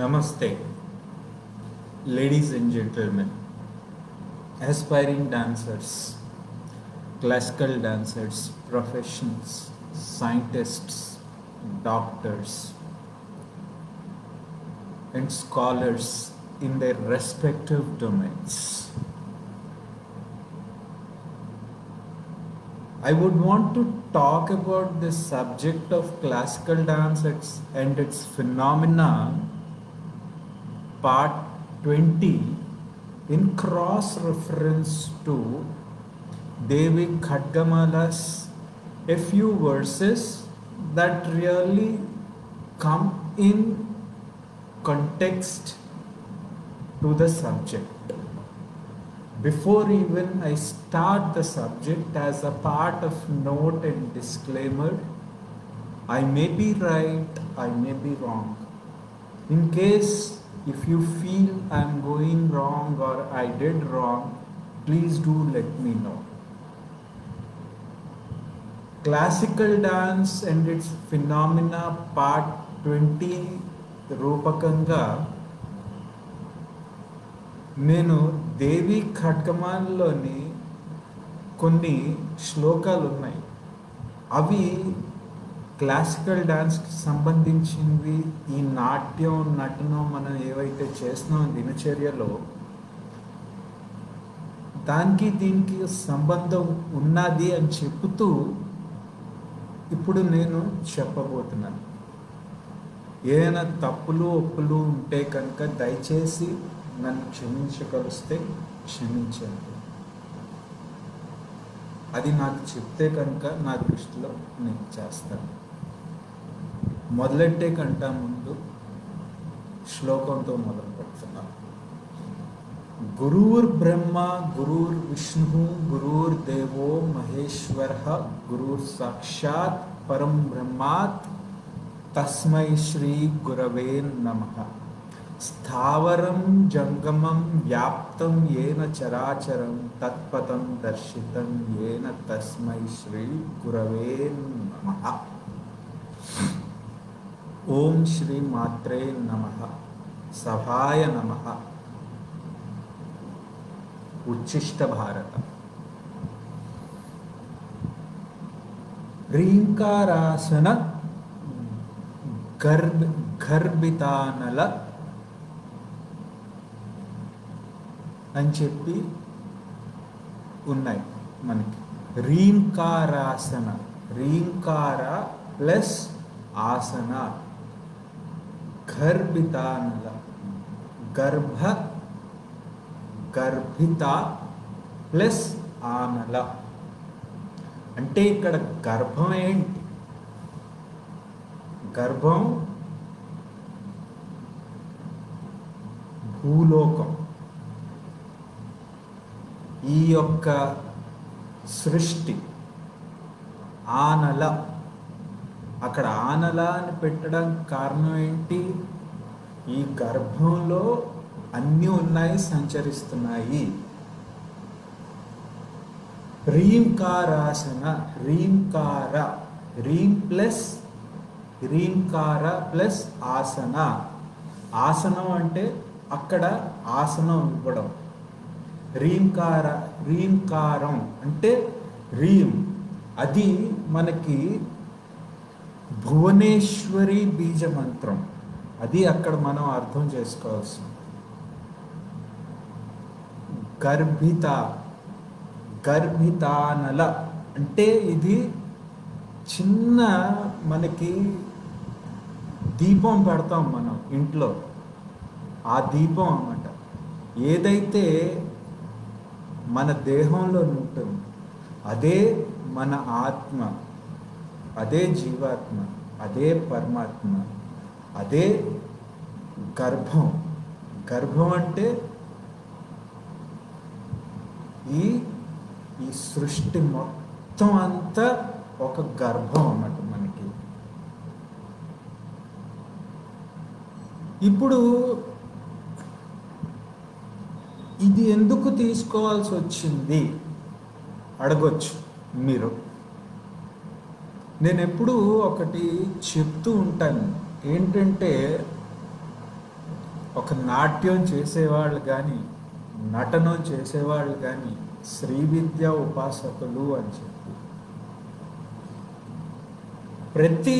Namaste, ladies and gentlemen, aspiring dancers, classical dancers, professionals, scientists, doctors, and scholars in their respective domains. I would want to talk about the subject of classical dance and its phenomena, part 20, in cross reference to Devi Khadgamala's a few verses that really come in context to the subject. Before even I start the subject, as a part of note and disclaimer, I may be right, I may be wrong. In case if you feel I am going wrong or I did wrong, please do let me know. Classical dance and its phenomena, part 20 రూపకంగా నేను దేవి ఖడ్గమాల్లోని కొన్ని శ్లోకాలు ఉన్నాయి. అవి classical డాన్స్కి సంబంధించినవి. ఈ నాట్యం నటనం మనం ఏవైతే చేస్తున్నాం దినచర్యలో, దానికి దీనికి సంబంధం ఉన్నది అని చెబుతూ ఇప్పుడు నేను చెప్పబోతున్నాను. ఏదైనా తప్పులు ఒప్పులు ఉంటే కనుక దయచేసి నన్ను క్షమించగలిస్తే క్షమించండి. అది నాకు చెప్తే కనుక నా దృష్టిలో నేను చేస్తాను. మొదలెట్టే కంటే ముందు శ్లోకంతో మొదలు పెడుతున్నాను. గురుర్ బ్రహ్మ గురుర్ విష్ణు గురుర్ దేవో మహేశ్వర గురుర్ సాక్షాత్ పరం బ్రహ్మాత్ తస్మై శ్రీ గురవే నమః. స్థావరం జంగమం వ్యాప్తం ఏన చరాచరం తత్పదం దర్శితం ఏన తస్మై శ్రీ గురవే నమః. ఓం శ్రీ మాత్రే నమః. సభాయ నమః. ఉచ్ఛిష్ట భారత. హ్రీంకారాసన గర్భితానల అని చెప్పి ఉన్నాయి మనకి. రీంకారాసన, రీంకార ప్లస్ ఆసన, గర్భితానల, గర్భిత ప్లస్ ఆనల. అంటే ఇక్కడ గర్భం ఏంటి? గర్భం భూలోకం. ఈ యొక్క సృష్టి ఆనల, అక్కడ ఆనల అని పెట్టడం కారణం ఏంటి? ఈ గర్భంలో అన్నీ ఉన్నాయి, సంచరిస్తున్నాయి. రీంకారాసన, రీంకార, రీం ప్లస్ రీంకార ప్లస్ ఆసన. ఆసనం అంటే అక్కడ ఆసనం ఇవ్వడం. రీంకార, రీంకారం అంటే రీం, అది మనకి భువనేశ్వరి బీజ మంత్రం. అది అక్కడ మనం అర్థం చేసుకోవాల్సింది. గర్భిత, గర్భితానల అంటే ఇది చిన్న మనకి దీపం పెడతాం మనం ఇంట్లో, ఆ దీపం అన్నమాట. ఏదైతే మన దేహంలో ఉంటుంది అదే మన ఆత్మ, అదే జీవాత్మ, అదే పరమాత్మ, అదే గర్భం. గర్భం అంటే ఈ సృష్టి మొత్తం అంతా ఒక గర్భం అన్నమాట మనకి. ఇప్పుడు ఇది ఎందుకు తీసుకోవాల్సి వచ్చింది అడగొచ్చు మీరు. నేను ఎప్పుడు ఒకటి చెప్తూ ఉంటాను, ఏంటంటే ఒక నాట్యం చేసేవాళ్ళు కానీ నటనం చేసేవాళ్ళు కానీ శ్రీ విద్య ఉపాసకులు అని చెప్పి ప్రతి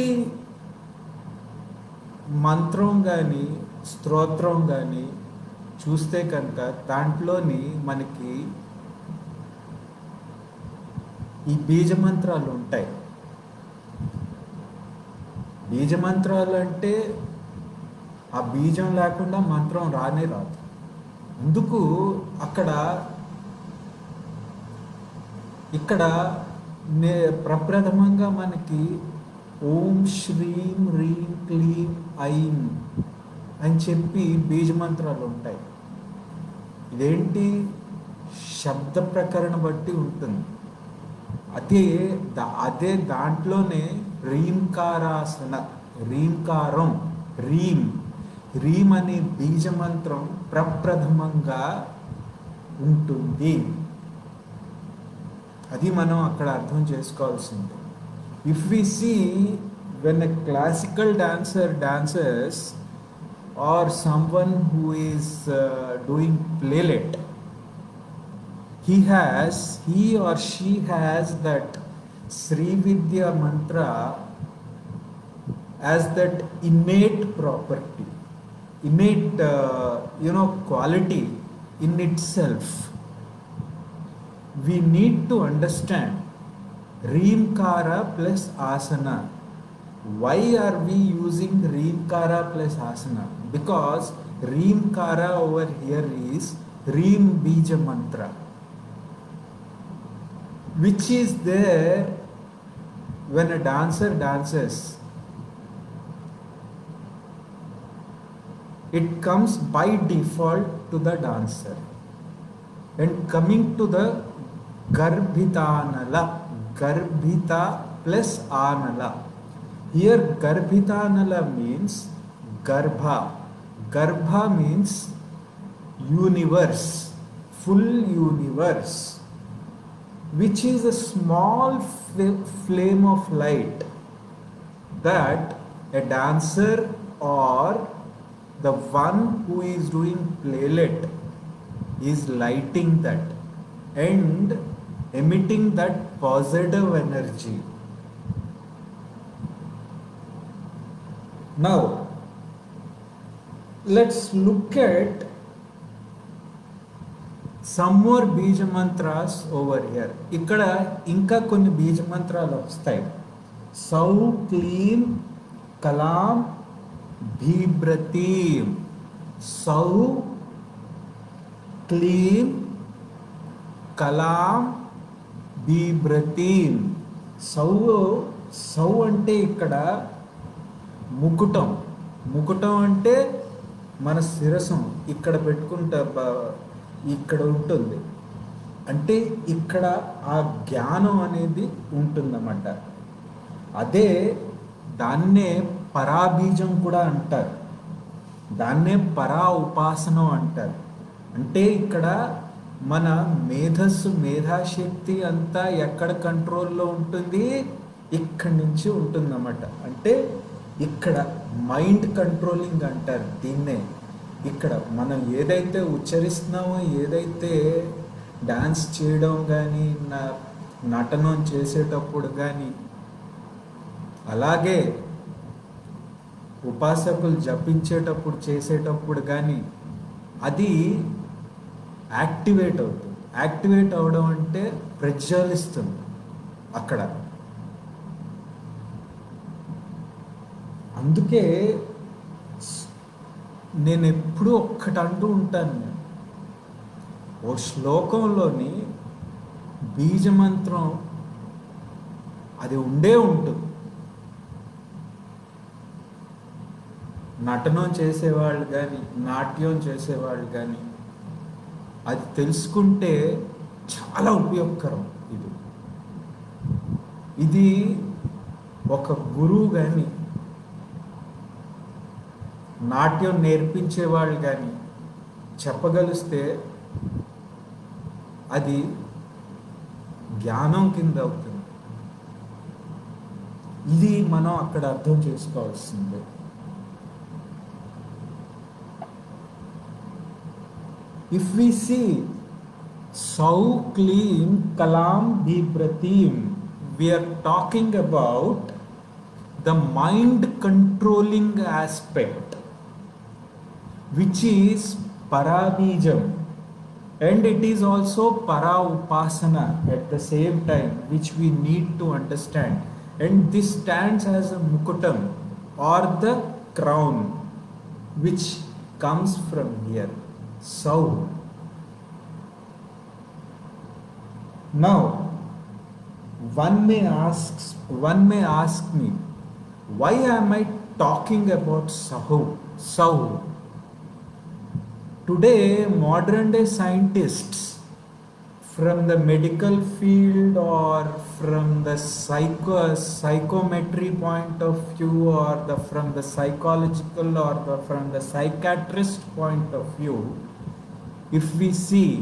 మంత్రం కానీ స్తోత్రం కానీ చూస్తే కనుక దాంట్లోని మనకి ఈ బీజమంత్రాలు ఉంటాయి. బీజమంత్రాలు అంటే ఆ బీజం లేకుండా మంత్రం రానే రాదు. అందుకు ఇక్కడ ప్రప్రథమంగా మనకి ఓం శ్రీం హ్రీం క్లీం ఐం అని చెప్పి బీజమంత్రాలు ఉంటాయి. ఇదేంటి శబ్ద ప్రకరణ బట్టి ఉంటుంది. అదే దాంట్లోనే హ్రీంకారాసన, హ్రీంకారం, హ్రీం అనే బీజమంత్రం ప్రప్రథమంగా ఉంటుంది. అది మనం అక్కడ అర్థం చేసుకోవాల్సింది. If we see when a classical dancer dances or someone who is doing playlet, he or she has that Sri Vidya mantra as that innate property, innate quality in itself. We need to understand Reemkara plus asana. Why are we using Reemkara plus asana? Because Reemkara over here is Reem Bija Mantra, which is there when a dancer dances. It comes by default to the dancer. And coming to the Garbhitanala, Garbhita plus Anala. Here Garbhitanala means Garbha. Garbha means universe, full universe, which is a small flame of light that a dancer or the one who is doing playlet is lighting that and emitting that positive energy. Now let's look at some more bija mantras over here. ఇక్కడ ఇంకా కొన్ని బీజ మంత్రాలు వస్తాయి. సౌ క్లీం కలాం భీభ్రతీం. సౌ క్లీం కలాం భీభ్రతీం. సౌ అంటే ఇక్కడ ముకుటం అంటే మన శిరసం ఇక్కడ పెట్టుకుంటా ఇక్కడ ఉంటుంది. అంటే ఇక్కడ ఆ జ్ఞానం అనేది ఉంటుందన్నమాట. అదే దాన్నే పరాబీజం కూడా అంటారు, దాన్నే పరా ఉపాసనం అంటారు. అంటే ఇక్కడ మన మేధాశక్తి అంతా ఎక్కడ కంట్రోల్లో ఉంటుంది, ఇక్కడి నుంచి ఉంటుందన్నమాట. అంటే ఇక్కడ మైండ్ కంట్రోలింగ్ అంటారు దీన్నే. ఇక్కడ మనం ఏదైతే ఉచ్చరిస్తున్నామో, ఏదైతే డాన్స్ చేయడం కానీ నటనం చేసేటప్పుడు కానీ, అలాగే ఉపాసకులు జపించేటప్పుడు చేసేటప్పుడు కానీ అది యాక్టివేట్ అవుతుంది. యాక్టివేట్ అవడం అంటే ప్రజ్వలిస్తుంది అక్కడ. అందుకే నేను ఎప్పుడూ ఒక్కటి అంటూ ఉంటాను, ఓ శ్లోకంలోని బీజమంత్రం అది ఉండే ఉంటుంది. నటనం చేసేవాళ్ళు కానీ నాట్యం చేసేవాళ్ళు కానీ అది తెలుసుకుంటే చాలా ఉపయోగకరం. ఇది ఒక గురువు కానీ నాట్యం నేర్పించేవాళ్ళు కానీ చెప్పగలిస్తే అది జ్ఞానం కింద అవుతుంది. ఇది మనం అక్కడ అర్థం చేసుకోవాల్సిందే. If we see Sau Klim Kalam Bibratim, we are talking about the mind controlling aspect, which is Parabijam, and it is also Para Upasana at the same time, which we need to understand. And this stands as a Mukutam or the crown, which comes from here, Sau. Now, one may ask me, why am I talking about Sau? Today, modern day scientists from the medical field or from the psychometry point of view, or from the psychological or from the psychiatrist point of view, if we see,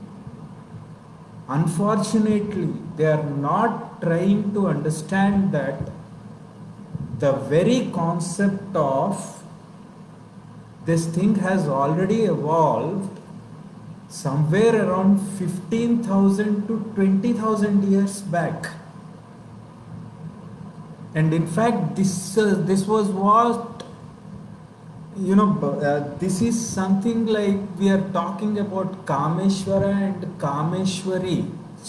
unfortunately, they are not trying to understand that the very concept of this thing has already evolved somewhere around 15,000 to 20,000 years back. And in fact, this was what, this is something like we are talking about Kameshwara and Kameshwari.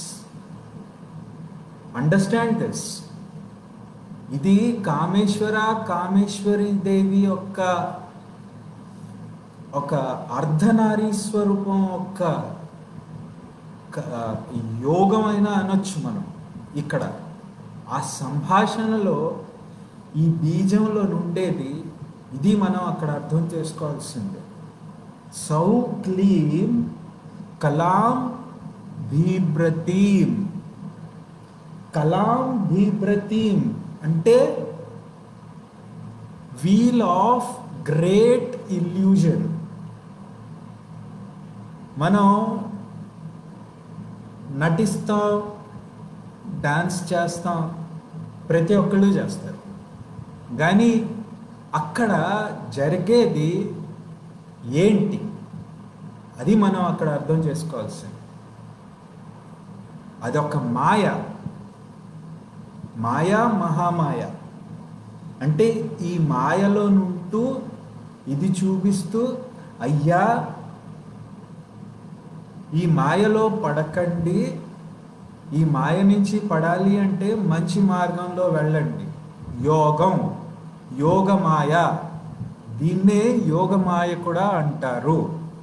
Understand this. Idi Kameshwari Devi ఒక అర్ధనారీ స్వరూపం, ఒక యోగమైన అనొచ్చు మనం. ఇక్కడ ఆ సంభాషణలో ఈ బీజంలో నుండేది ఇది మనం అక్కడ అర్థం చేసుకోవాల్సిందే. సౌ క్లీం కలాం భీభ్రతీం. కలాం భీభ్రతీం అంటే వీల్ ఆఫ్ గ్రేట్ ఇల్యూజన్. మనం నటిస్తాం, డాన్స్ చేస్తాం, ప్రతి ఒక్కళ్ళు చేస్తారు, కానీ అక్కడ జరిగేది ఏంటి అది మనం అక్కడ అర్థం చేసుకోవాల్సింది. అదొక మాయ, మహామాయ. అంటే ఈ మాయలో నుంటూ ఇది చూపిస్తూ, అయ్యా ఈ మాయలో పడకండి, ఈ మాయ నుంచి పడాలి అంటే మంచి మార్గంలో వెళ్ళండి. యోగమాయ, దీన్నే యోగమాయ కూడా అంటారు.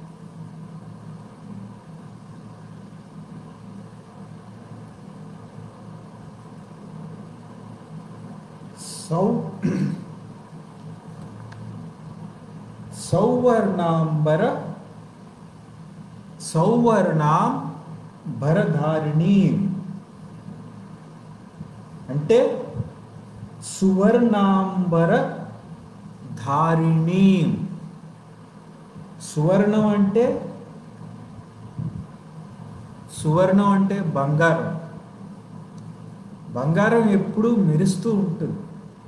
సౌవర్ణాం భరధారిణీ అంటే సువర్ణాంబర ధారిణీ. సువర్ణం అంటే బంగారం. బంగారం ఎప్పుడూ మెరుస్తూ ఉంటుంది.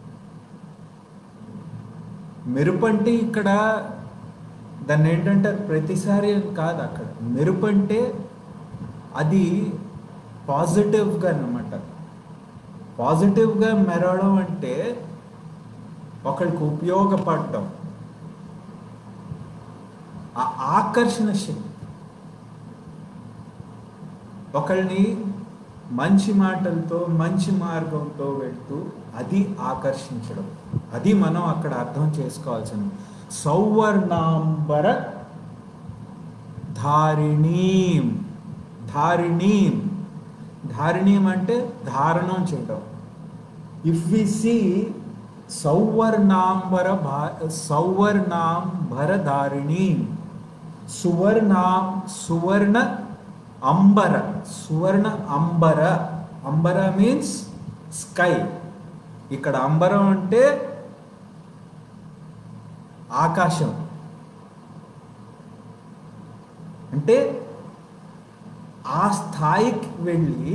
మెరుపు అంటే ఇక్కడ దాన్ని ఏంటంటే ప్రతిసారి కాదు, అక్కడ మెరుపు అంటే అది పాజిటివ్గా అన్నమాట. పాజిటివ్గా మెరవడం అంటే ఒకరికి ఉపయోగపడటం, ఆ ఆకర్షణ శక్తి, ఒకరిని మంచి మాటలతో మంచి మార్గంతో వెళ్తూ అది ఆకర్షించడం. అది మనం అక్కడ అర్థం చేసుకోవాల్సింది. సౌవర్ణాంబర ధారిణీం. ధారిణీం అంటే ధారణం చేయడం. ఇఫ్ వి సీ సౌవర్ణాంబర ధారిణీం, సువర్ణ అంబర మీన్స్ స్కై. ఇక్కడ అంబరం అంటే ఆకాశం. అంటే ఆ స్థాయికి వెళ్ళి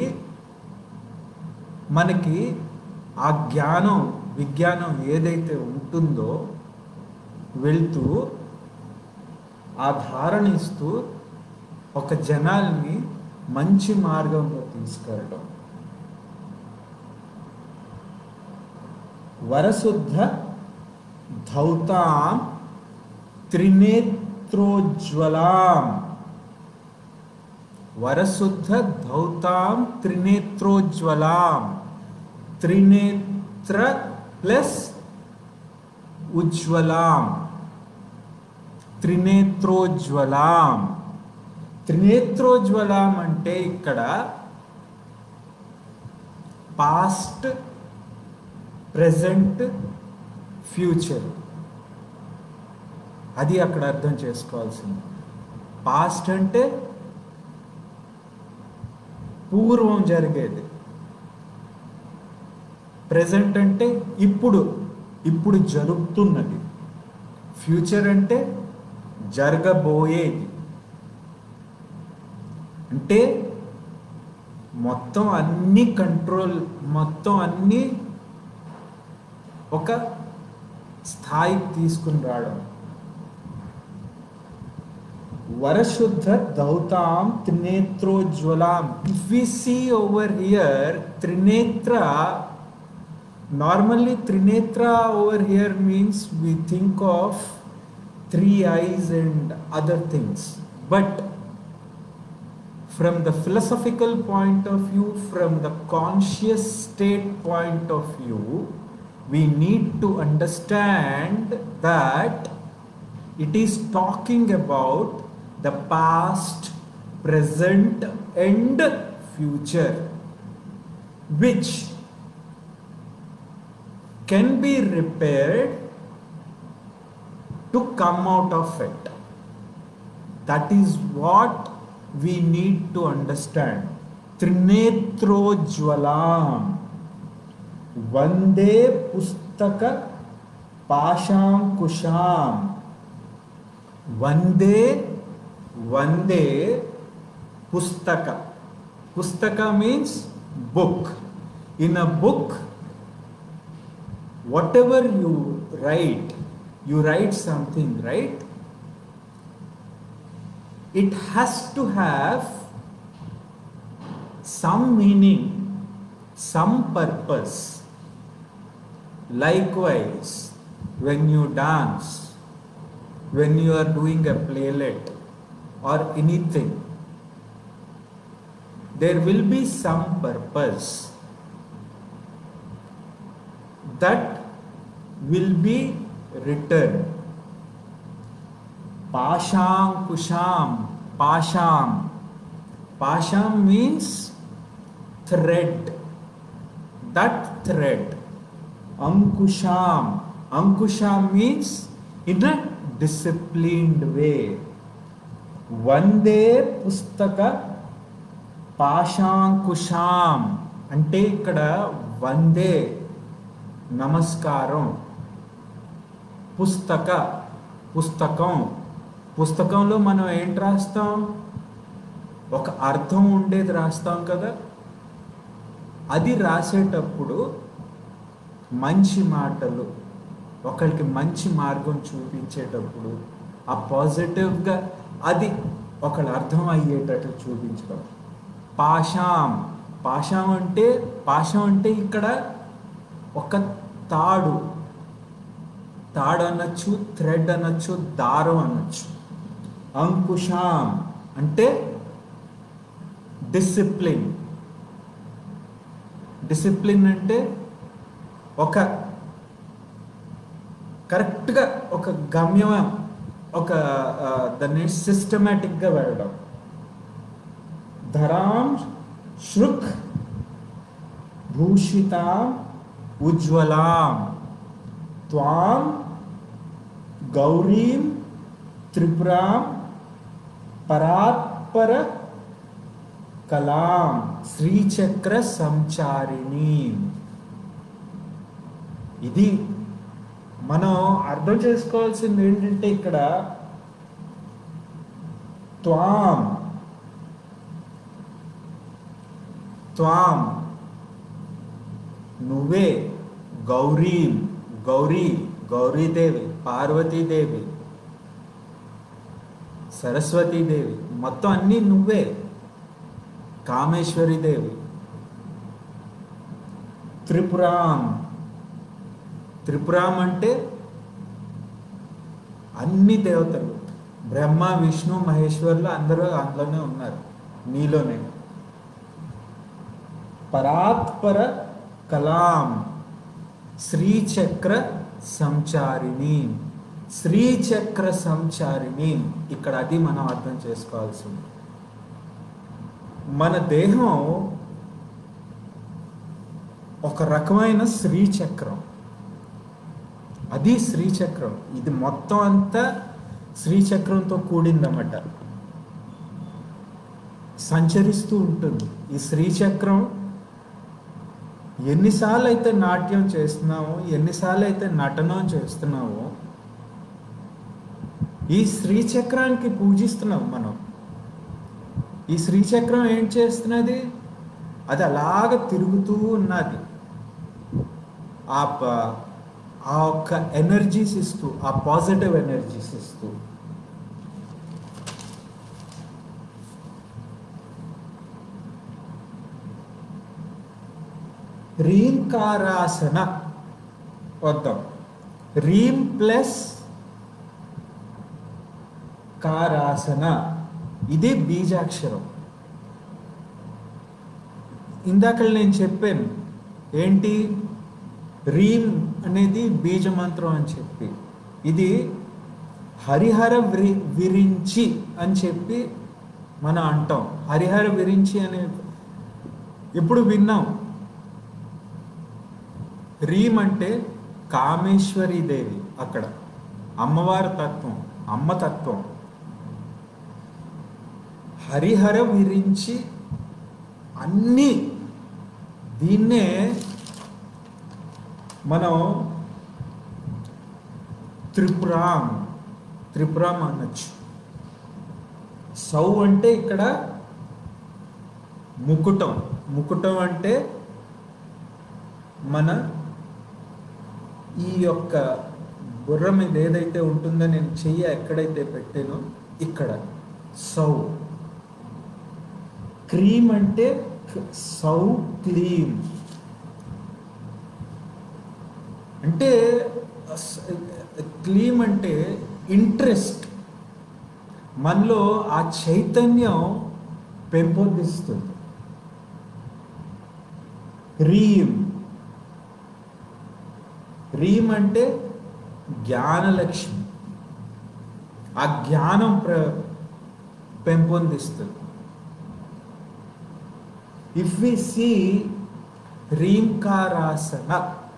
మనకి ఆ విజ్ఞానం ఏదైతే ఉంటుందో వెళ్తూ ఆ ధారణ ఇస్తూ ఒక జనాల్ని మంచి మార్గంలో తీసుకెళ్ళడం. వరశుద్ధ ధౌతాం త్రినేత్రోజ్వలాం. వరశుద్ధ ధౌతాం త్రినేత్రోజ్వలాం. త్రినేత్ర ప్లస్ ఉజ్వలాం. త్రినేత్రోజ్వలాం. త్రినేత్రోజ్వలాం అంటే ఇక్కడ పాస్ట్, ప్రెజెంట్, ఫ్యూచర్, అది అక్కడ అర్థం చేసుకోవాల్సింది. పాస్ట్ అంటే పూర్వం జరిగేది, ప్రెజెంట్ అంటే ఇప్పుడు జరుగుతున్నది, ఫ్యూచర్ అంటే జరగబోయేది. అంటే మొత్తం అన్ని కంట్రోల్, మొత్తం అన్ని ఒక స్థాయికి తీసుకుని రావడం. వరశుద్ధ ధౌతాం త్రినేత్రోజ్వలాం. If we see over here త్రినేత్ర, normally Trinetra over here means we think of 3 eyes and other things, but from the philosophical point of view, from the conscious state point of view, we need to understand that it is talking about the past, present and future, which can be repaired to come out of it. That is what we need to understand. Trinetrojwalam. Vande pustaka pashankusham. Vande pustaka. Pustaka means book. In a book, whatever you write something, right? It has to have some meaning, some purpose. Likewise, when you dance, when you are doing a playlet or anything, there will be some purpose that will be returned. Pashankusham. Pasham means thread. That thread. Ankusham means in a disciplined way. Vande pustaka pashankusham. అంటే ఇక్కడ వందే నమస్కారం, పుస్తకంలో మనం ఏంటి రాస్తాం? ఒక అర్థం ఉండేది రాస్తాం కదా. అది రాసేటప్పుడు మంచి మాటలు, ఒకరికి మంచి మార్గం చూపించేటప్పుడు ఆ పాజిటివ్గా అది ఒకళ్ళ అర్థం అయ్యేటట్టు చూపించడం. పాశం అంటే ఇక్కడ ఒక తాడు అనొచ్చు, థ్రెడ్ అనొచ్చు, దారం అనొచ్చు. అంకుశం అంటే డిసిప్లిన్ అంటే ఒక కరెక్ట్గా ఒక గమ్యం, ఒక దాన్ని సిస్టమేటిక్గా వెళ్ళడం. ధరాం శృక్ భూషితాం ఉజ్వలాం. త్వాం గౌరీం త్రిపురాం పరాత్పర కలాం శ్రీచక్ర సంచారిణి. ఇది మనం అర్థం చేసుకోవాల్సింది ఏంటంటే ఇక్కడ త్వాం నువ్వే, గౌరీదేవి పార్వతీదేవి, సరస్వతీదేవి, మొత్తం అన్నీ నువ్వే. కామేశ్వరి దేవి, త్రిపురాం. త్రిపురాం అంటే అన్ని దేవతలు, బ్రహ్మ విష్ణు మహేశ్వరులు అందరూ అందులోనే ఉన్నారు, నీలోనే. పరాత్పర కలాం, శ్రీచక్ర సంచారిణి. శ్రీచక్ర సంచారిణి, ఇక్కడ అది మనం అర్థం చేసుకోవాల్సింది. మన దేహం ఒక రకమైన శ్రీచక్రం, అది శ్రీచక్రం. ఇది మొత్తం అంతా శ్రీచక్రంతో కూడిందన్నమాట, సంచరిస్తూ ఉంటుంది. ఈ శ్రీచక్రం ఎన్నిసార్లు అయితే నాట్యం చేస్తున్నామో, ఎన్నిసార్లు అయితే నటనం చేస్తున్నామో, ఈ శ్రీచక్రానికి పూజిస్తున్నాం మనం. ఈ శ్రీచక్రం ఏం చేస్తున్నది? అది అలాగ తిరుగుతూ ఉన్నది, ఆ ఒక్క ఎనర్జీస్ ఇస్తూ, ఆ పాజిటివ్ ఎనర్జీస్ ఇస్తూ. రీంకారాసన వద్దాం. రీం ప్లస్ కారాసన, ఇది బీజాక్షరం. ఇందాక నేను చెప్పాను ఏంటి, రీం అనేది బీజమంత్రం అని చెప్పి, ఇది హరిహర విరించి అని చెప్పి మనం అంటాం. హరిహర విరించి అనే ఎప్పుడు విన్నాం. రీం అంటే కామేశ్వరి దేవి, అక్కడ అమ్మవారి తత్వం, అమ్మ తత్వం. హరిహర విరించి అన్నీ, దీన్నే మనం త్రిపురాం అనొచ్చు. సౌ అంటే ఇక్కడ ముకుటం. ముకుటం అంటే మన ఈ యొక్క బుర్ర మీద ఏదైతే ఉంటుందో, నేను చెయ్యి ఎక్కడైతే పెట్టానో ఇక్కడ సౌ. క్రీమ్ అంటే సౌ క్లీం అంటే, క్లీం అంటే ఇంట్రెస్ట్, మనలో ఆ చైతన్యం పెంపొందిస్తుంది. రీం అంటే జ్ఞానలక్ష్మి, ఆ జ్ఞానం పెంపొందిస్తుంది. ఇఫ్ వి సీ రీంకారాసన,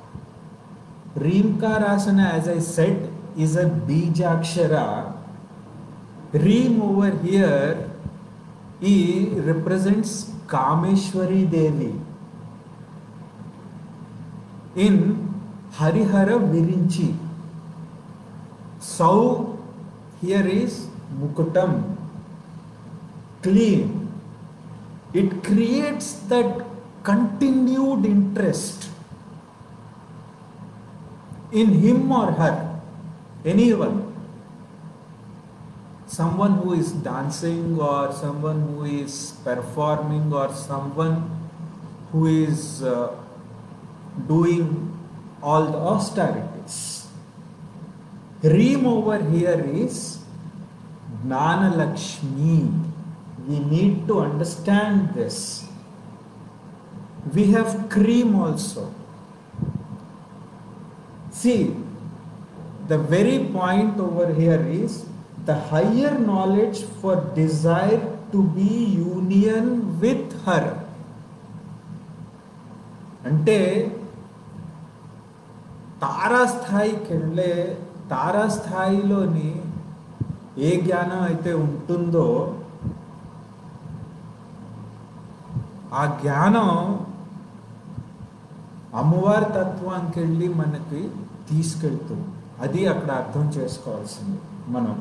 రీంకారాసన as I said is a Bijakshara. Reem over here represents Kameshwari Devi in Harihara Virinchi. Sau here is Mukutam, clean. It creates that continued interest in him or her, anyone, someone who is dancing or someone who is performing or someone who is doing all the austerities. Reem over here is Gnana Lakshmi. We need to understand this. We have cream also. See, the very point over here is the higher knowledge for desire to be union with her. అంటే తారాస్థాయికి వెళ్ళే, తారాస్థాయిలోని ఏ జ్ఞానం అయితే ఉంటుందో ఆ జ్ఞానం అమ్మవారి తత్వానికి వెళ్ళి మనకి తీసుకెళ్తుంది. అది అక్కడ అర్థం చేసుకోవాల్సింది మనం.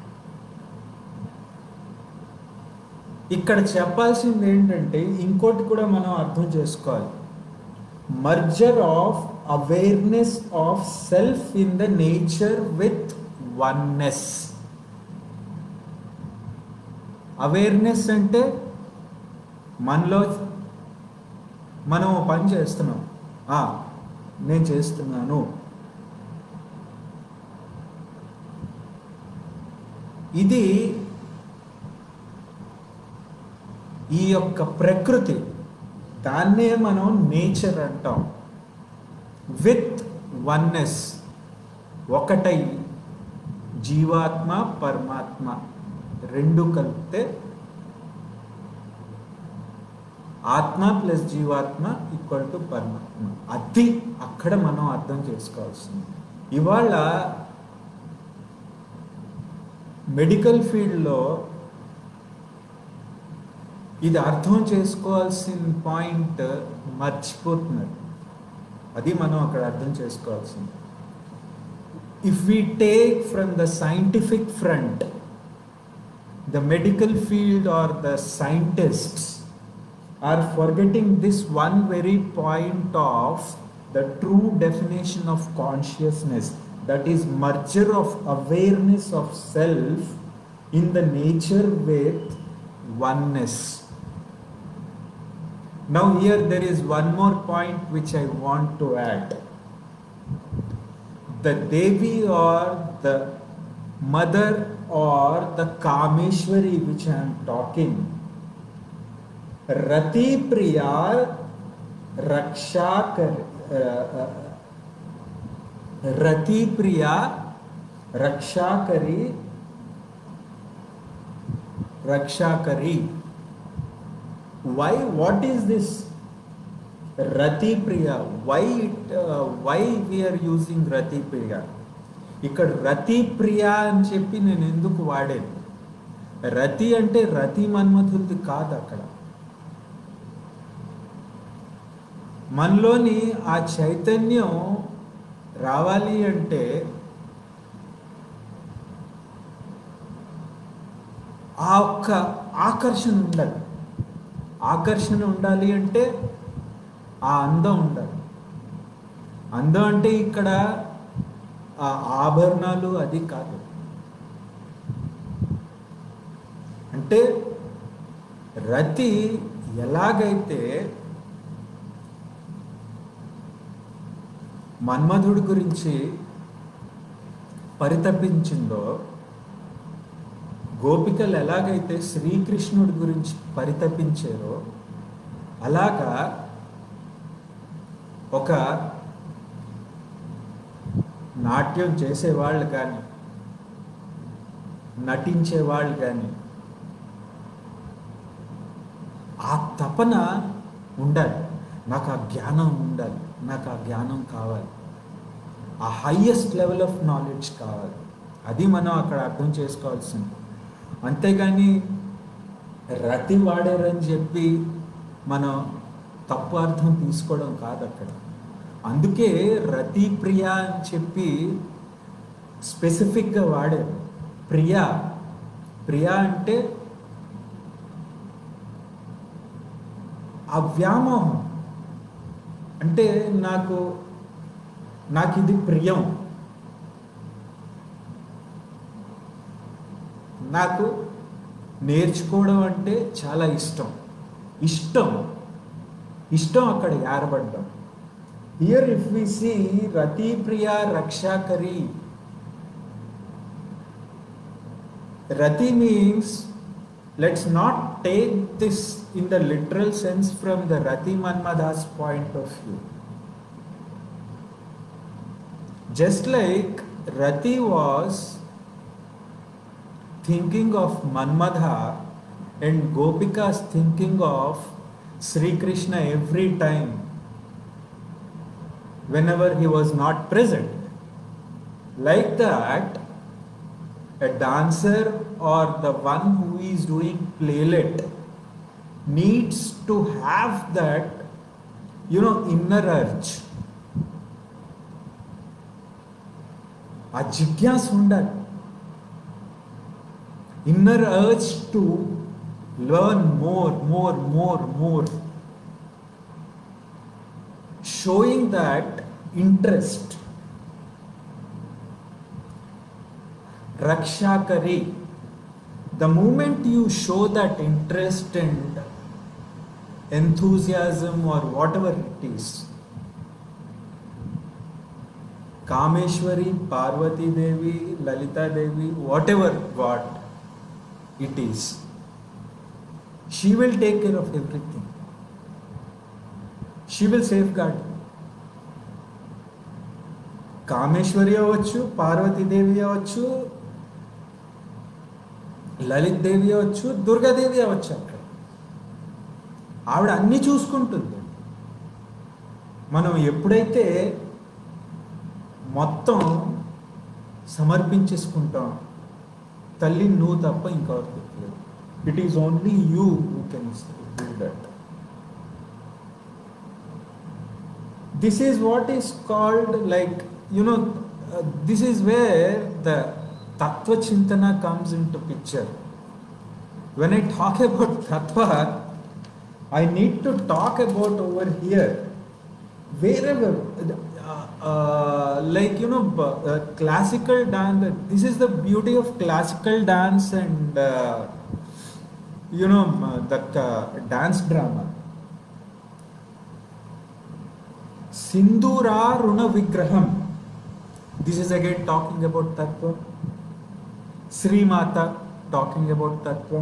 ఇక్కడ చెప్పాల్సింది ఏంటంటే, ఇంకోటి కూడా మనం అర్థం చేసుకోవాలి. Merger of awareness of self in the nature with oneness. Awareness అంటే మనలో మనం పని చేస్తున్నాం, నేను చేస్తున్నాను. ఇది ఈ యొక్క ప్రకృతి, దాన్నే మనం నేచర్ అంటాం. విత్ వన్నెస్, ఒకటై జీవాత్మ పరమాత్మ రెండు కలిపితే ఆత్మ ప్లస్ జీవాత్మ ఈక్వల్ టు పరమాత్మ. అది అక్కడ మనం అర్థం చేసుకోవాల్సింది. ఇవాళ మెడికల్ ఫీల్డ్లో ఇది అర్థం చేసుకోవాల్సిన పాయింట్ మర్చిపోతున్నారు. అది మనం అక్కడ అర్థం చేసుకోవాల్సింది. If we take from the scientific front, the medical field or the scientists are forgetting this one very point of the true definition of consciousness, that is merger of awareness of self in the nature with oneness. Now here there is one more point which I want to add. The Devi or the mother or the Kameshwari which I am talking, Rati Priya Rati Priya Rakshakari. Why? What is this Rati Priya? Why we are using Rati Priya? ఇక్కడ రతి ప్రియా అని చెప్పి నేను ఎందుకు వాడాను? రతి అంటే రతి మన్మథుల్ది కాదు. అక్కడ మనలోని ఆ చైతన్యం రావాలి అంటే ఆ ఒక్క ఆకర్షణ ఉండాలి. ఆకర్షణ ఉండాలి అంటే ఆ అందం ఉండాలి. అందం అంటే ఇక్కడ ఆభరణాలు అది కాదు. అంటే రతి ఎలాగైతే మన్మధుడి గురించి పరితపించిందో, గోపికలు ఎలాగైతే శ్రీకృష్ణుడి గురించి పరితపించారో, అలాగా ఒక నాట్యం చేసేవాళ్ళు కానీ, నటించేవాళ్ళు కానీ ఆ తపన ఉండాలి. నాకు ఆ జ్ఞానం ఉండాలి, నాకు ఆ జ్ఞానం కావాలి, ఆ హైయెస్ట్ లెవెల్ ఆఫ్ నాలెడ్జ్ కావాలి. అది మనం అక్కడ అర్థం చేసుకోవాల్సింది. అంతేగాని రతి వాడారని చెప్పి మనం తప్పు అర్థం తీసుకోవడం కాదు అక్కడ. అందుకే రతి ప్రియా అని చెప్పి స్పెసిఫిక్గా వాడారు. ప్రియా ప్రియా అంటే ఆ వ్యామోహం, అంటే నాకు ఇది ప్రియం, నాకు నేర్చుకోవడం అంటే చాలా ఇష్టం. ఇష్టం అక్కడ ఏర్పడ్డం. Here if we see Rati Priya Rakshakari, Rati means, let's not take this in the literal sense from the Rati Manmadha's point of view. Just like Rati was thinking of Manmadha and Gopikas thinking of Sri Krishna every time whenever he was not present. Like that, a dancer or the one who is doing playlet needs to have that, inner urge. A jigyasa undali. Inner urge to learn more. Showing that interest. Rakshakari, The moment you show that interest and enthusiasm or whatever it is, Kameshwari, Parvati Devi, Lalita Devi, whatever God it is, she will take care of everything. She will safeguard. Kameshwari అవ్వచ్చు, పార్వతీదేవి అవ్వచ్చు, లలిత్ దేవి అవ్వచ్చు, దుర్గాదేవి అవ్వచ్చు. అక్కడ ఆవిడ అన్నీ చూసుకుంటుంది. మనం ఎప్పుడైతే మొత్తం సమర్పించేసుకుంటాం, తల్లి నువ్వు తప్ప ఇంకెవరు తెలియదు. It is only you who can do that. This is what is called like, this is where the Tattva Chintana comes into picture. When I talk about Tattva, I need to talk about over here, wherever, classical dance. This is the beauty of classical dance and, the dance drama. Sindura Runa Vigraham. This is again talking about Tattva. Sri Mata talking about Tattva.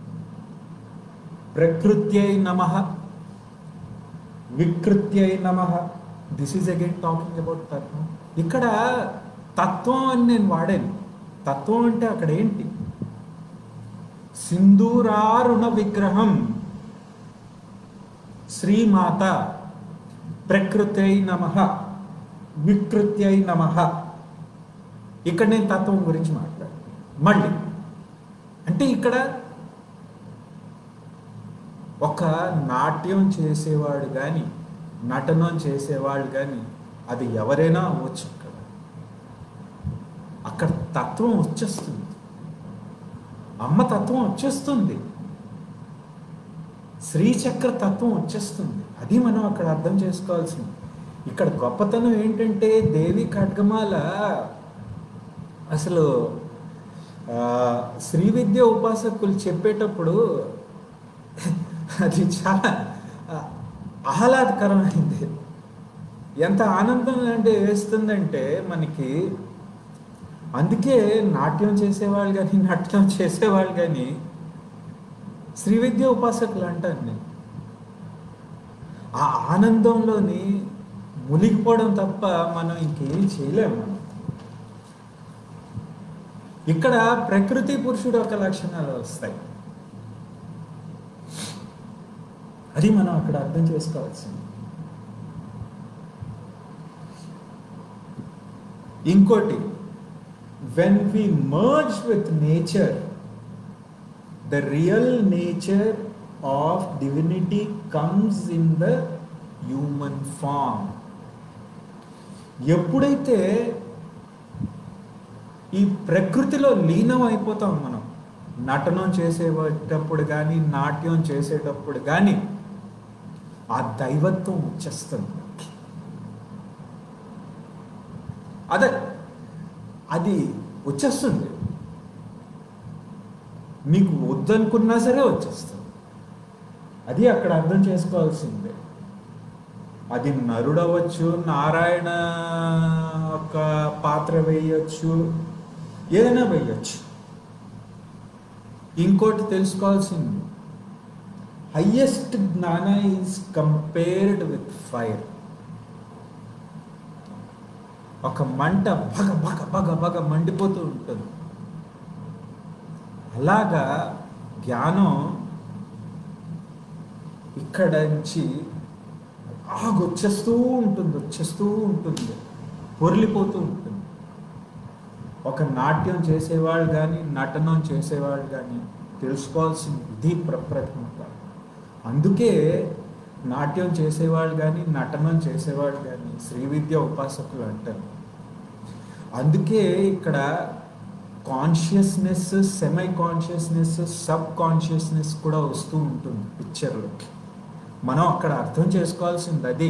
Prakrutyai Namaha, Vikrutyai Namaha. This is again talking about Tattva. ఇక్కడ తత్వం అని నేను వాడాను. తత్వం అంటే అక్కడ ఏంటి? సింధూరారుణ విగ్రహం, శ్రీమాత, ప్రకృత్యై నమః, వికృత్యై నమః. ఇక్కడ నేను తత్వం గురించి మాట్లాడాను. మళ్ళీ అంటే ఇక్కడ ఒక నాట్యం చేసేవాడు కానీ, నటనం చేసేవాళ్ళు కానీ, అది ఎవరైనా అవ్వచ్చు. అక్కడ తత్వం వచ్చేస్తుంది, అమ్మ తత్వం వచ్చేస్తుంది, శ్రీచక్ర తత్వం వచ్చేస్తుంది. అది మనం అక్కడ అర్థం చేసుకోవాల్సింది. ఇక్కడ గొప్పతనం ఏంటంటే దేవి ఖడ్గమాల అసలు శ్రీ విద్య ఉపాసకులు చెప్పేటప్పుడు అది చాలా ఆహ్లాదకరమైంది. ఎంత ఆనందం అంటే వేస్తుందంటే మనకి. అందుకే నాట్యం చేసేవాళ్ళు కానీ, నటనం చేసేవాళ్ళు కానీ శ్రీ విద్య ఉపాసకులు అంటాను నేను. ఆ ఆనందంలోని మునిగిపోవడం తప్ప మనం ఇంకేం చేయలేము. మనం ఇక్కడ ప్రకృతి పురుషుడు ఒక లక్షణాలు వస్తాయి. అది మనం అక్కడ అర్థం చేసుకోవాల్సింది. ఇంకోటి, when we merge with nature, the real nature of divinity comes in the human form. ఎప్పుడైతే ఈ ప్రకృతిలో లీనం అయిపోతాం మనం, నటనం చేసేటప్పుడు కానీ, నాట్యం చేసేటప్పుడు కానీ, ఆ దైవత్వం వచ్చేస్తుంది. అది వచ్చేస్తుంది. మీకు వద్దనుకున్నా సరే వచ్చేస్తుంది. అది అక్కడ అర్థం చేసుకోవాల్సిందే. అది నరుడవచ్చు, నారాయణ ఒక పాత్ర వేయచ్చు, ఏదైనా వేయచ్చు. ఇంకోటి తెలుసుకోవాల్సింది, హైయెస్ట్ జ్ఞాన ఈజ్ కంపేర్డ్ విత్ ఫైర్. ఒక మంట బగ బగ బగ బగ మండిపోతూ ఉంటుంది. అలాగా జ్ఞానం ఇక్కడ నుంచి వచ్చేస్తూ ఉంటుంది, పొర్లిపోతూ ఉంటుంది. ఒక నాట్యం చేసేవాళ్ళు కానీ, నటనం చేసేవాళ్ళు కానీ తెలుసుకోవాల్సింది ఇది ప్రప్రథమంగా. అందుకే నాట్యం చేసేవాళ్ళు కానీ, నటనం చేసేవాళ్ళు కానీ శ్రీ విద్య ఉపాసకులు అంటారు. అందుకే ఇక్కడ consciousness, semi consciousness, subconsciousness కూడా వస్తూ ఉంటుంది పిక్చర్లోకి. మనం అక్కడ అర్థం చేసుకోవాల్సింది అది.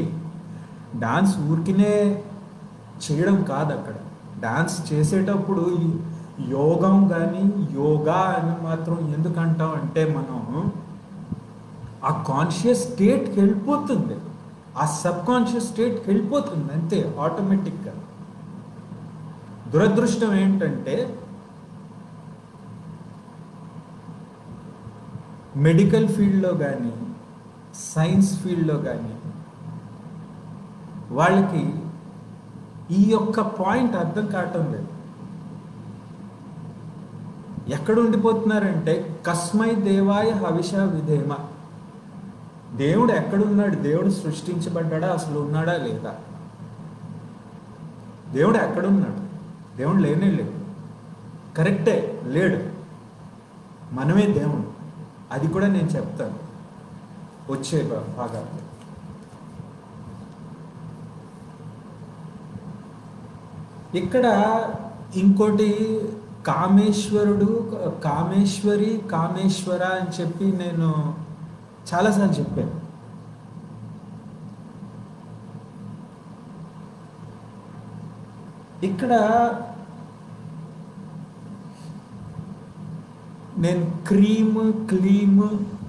డాన్స్ ఊరికినే చేయడం కాదు. అక్కడ డాన్స్ చేసేటప్పుడు యోగం కానీ యోగా అని మాత్రం ఎందుకంటాం అంటే మనం ఆ కాన్షియస్ స్టేట్కి వెళ్ళిపోతుంది, ఆ సబ్ కాన్షియస్ స్టేట్కి వెళ్ళిపోతుంది అంతే ఆటోమేటిక్గా. దురదృష్టం ఏంటంటే మెడికల్ ఫీల్డ్లో కానీ సైన్స్ ఫీల్డ్లో కానీ వాళ్ళకి ఈ యొక్క పాయింట్ అర్థం కావటం లేదు. ఎక్కడ ఉండిపోతున్నారంటే కస్మై దేవాయ హవిష విధేమ. దేవుడు ఎక్కడున్నాడు? దేవుడు సృష్టించబడ్డా? అసలు ఉన్నాడా లేదా? దేవుడు ఎక్కడున్నాడు? దేవుడు లేనే లేదు. కరెక్టే, లేడు. మనమే దేవుడు. అది కూడా నేను చెప్తాను వచ్చే భాగాలు. ఇక్కడ ఇంకోటి కామేశ్వరుడు, కామేశ్వరి, కామేశ్వర అని చెప్పి నేను చాలాసార్లు చెప్పాను. ఇక్కడ నేను క్రీమ్, క్లీమ్,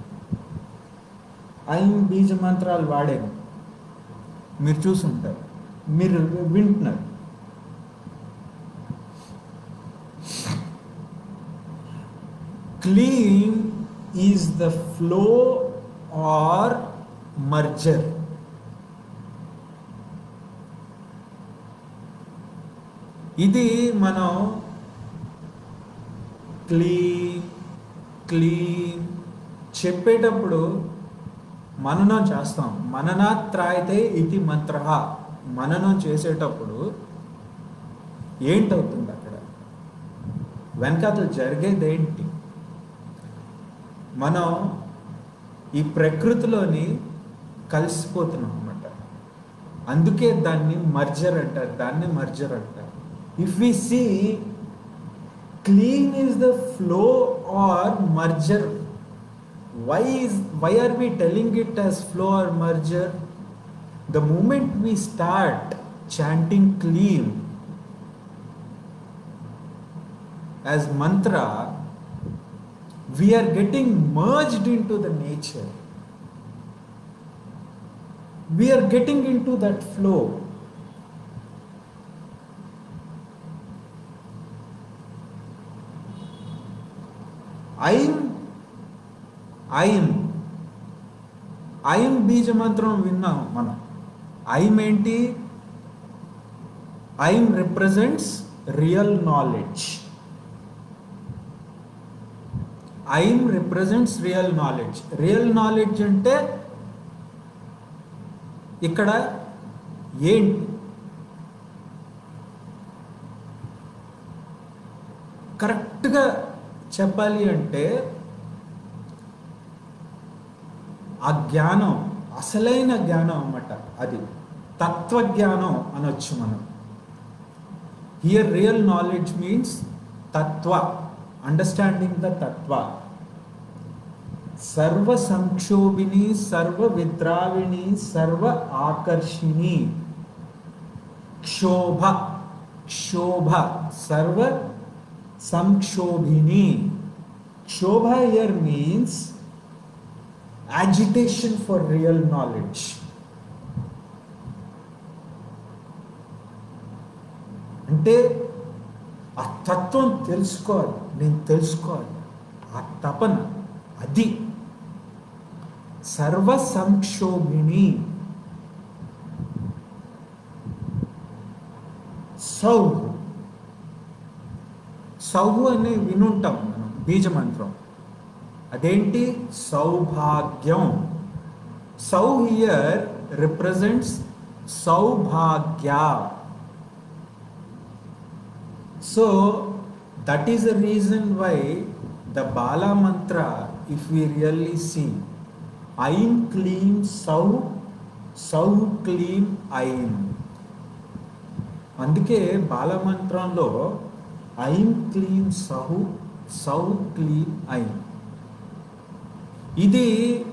ఐం బీజ మంత్రాలు వాడాను. మీరు చూసుంటారు, మీరు వింటున్నారు. క్లీమ్ is the flow or merger. ఇది మనం క్లీన్ క్లీన్ చెప్పేటప్పుడు మననం చేస్తాం. మననాత్రాయితే ఇది మంత్ర. మననం చేసేటప్పుడు ఏంటవుతుంది అక్కడ? వెనకాతలు జరిగేది ఏంటి? మనం ఈ ప్రకృతిలోని కలిసిపోతున్నాం అన్నమాట. అందుకే దాన్ని మర్జర్ అంటారు, దాన్ని మర్జర్ అంటారు. ఇఫ్ వి సీ clean is the flow or merger. Why are we telling it as flow or merger? The moment we start chanting clean as mantra, we are getting merged into the nature. We are getting into that flow. ఐం ఐం ఐం బీజ మంత్రం విన్నాం మనం. ఐం ఏంటి? ఐం రిప్రజెంట్స్ రియల్ నాలెడ్జ్. ఐం represents real knowledge. Real knowledge అంటే ఇక్కడ ఏంటి? కరెక్ట్గా చెప్పాలి అంటే ఆ జ్ఞానం అసలైన జ్ఞానం అన్నమాట. అది తత్వజ్ఞానం అనొచ్చు మనం. హియర్ రియల్ నాలెడ్జ్ మీన్స్ తత్వ, అండర్స్టాండింగ్ ద తత్వ. సర్వ సంక్షోభిని, సర్వ విద్రావిణి, సర్వ ఆకర్షిణి, క్షోభ క్షోభ, సర్వ సంక్షోభిని. క్షోభ here means agitation for real knowledge. అంటే ఆ తత్వం తెలుసుకోవాలి, నేను తెలుసుకోవాలి, ఆ తపన అది. సర్వ సంక్షోభిని. సౌహ్ సౌహు అని వినుంటాం మనం, బీజమంత్రం. అదేంటి? సౌభాగ్యం. సౌ హియర్ రిప్రజెంట్స్ సౌభాగ్య. So that is the reason why the Bala మంత్ర, ఇఫ్ వి రియల్లీ సీ, ఐం క్లీం సౌ, సౌ క్లీం ఐం. అందుకే బాలమంత్రంలో ఐం క్లీం సహు, సౌ క్లీం ఐం. ఇది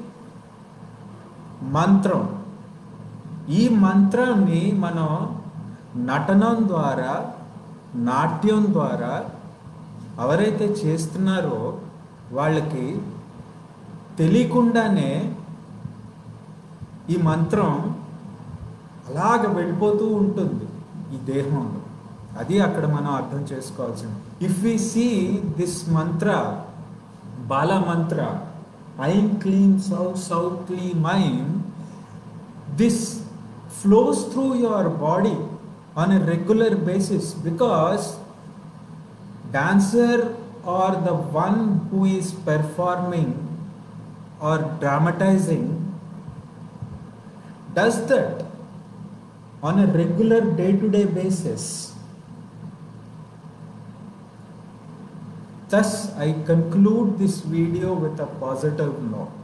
మంత్రం. ఈ మంత్రాన్ని మనం నటనం ద్వారా, నాట్యం ద్వారా ఎవరైతే చేస్తున్నారో వాళ్ళకి తెలియకుండానే ఈ మంత్రం అలాగ వెళ్ళిపోతూ ఉంటుంది ఈ దేహంలో. అది అక్కడ మనం అర్థం చేసుకోవాల్సింది. ఇఫ్ వి సీ దిస్ మంత్ర, బాల మంత్ర, ఐం క్లీం సౌ సౌ క్లీం ఐం, this flows through your body on a regular basis, because dancer or the one who is performing or dramatizing does that on a regular day-to-day basis. Thus I conclude this video with a positive note.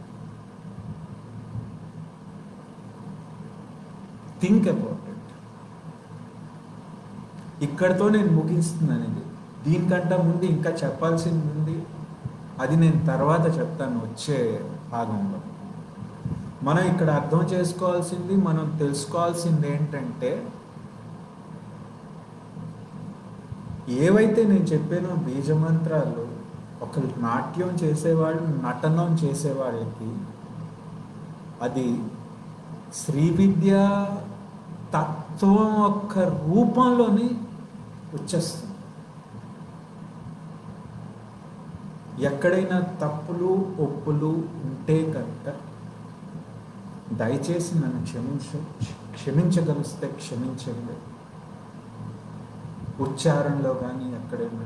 Think about it. ఇక్కడితో నేను ముగిస్తున్నాను. ఇది దీనికంటే ముందు ఇంకా చెప్పాల్సింది ఉంది, అది నేను తర్వాత చెప్తాను వచ్చే భాగంలో. మనం ఇక్కడ అర్థం చేసుకోవాల్సింది, మనం తెలుసుకోవాల్సింది ఏంటంటే, ఏవైతే నేను చెప్పానో బీజమంత్రాలు ఒక నాట్యం చేసేవాళ్ళు, నటనం చేసేవాళ్ళకి అది శ్రీ విద్య తత్వం యొక్క రూపంలోని వచ్చేస్తుంది. ఎక్కడైనా తప్పులు ఒప్పులు ఉంటే కనుక దయచేసి నన్ను క్షమించగలిస్తే క్షమించండి. ఉచ్చారణలో కానీ ఎక్కడైనా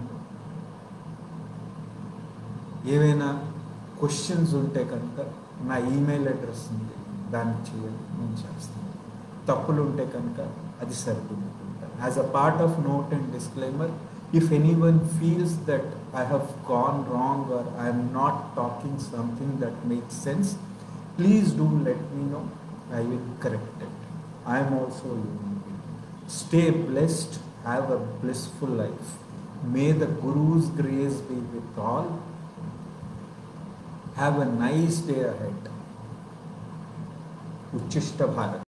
ఏవైనా క్వశ్చన్స్ ఉంటే కనుక నా ఈమెయిల్ అడ్రస్ ఉంది, దాన్ని చేయండి, నేను చేస్తాను. తప్పులు ఉంటే కనుక అది సరిపోతుంటాను. As a part of note and disclaimer, if anyone feels that I have gone wrong or I am not talking something that makes sense, please do let me know. I will correct it. I am also human being. Stay blessed. Have a blissful life. May the Guru's grace be with all. Have a nice day ahead. Uchishta Bharat.